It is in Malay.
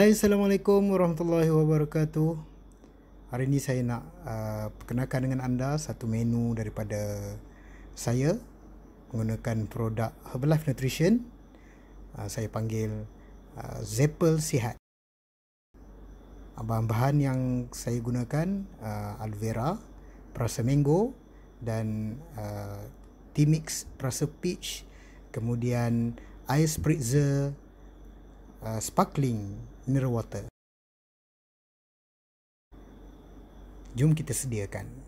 Hai, Assalamualaikum warahmatullahi wabarakatuh. Hari ini saya nak perkenalkan dengan anda satu menu daripada saya menggunakan produk Herbalife Nutrition. Saya panggil Zeppel Sihat. Bahan-bahan yang saya gunakan aloe vera, perasa mango dan tea mix perasa peach, kemudian air spritzer sparkling mineral water. Jom kita sediakan.